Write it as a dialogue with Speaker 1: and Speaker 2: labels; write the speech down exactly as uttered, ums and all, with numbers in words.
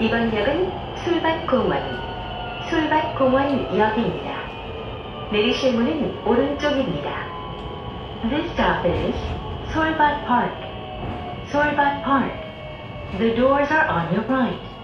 Speaker 1: 이번 역은 술밭공원, 술밭공원역입니다. 내리실 문은 오른쪽입니다. This stop is Solbat Park. Solbat Park. The doors are on your right.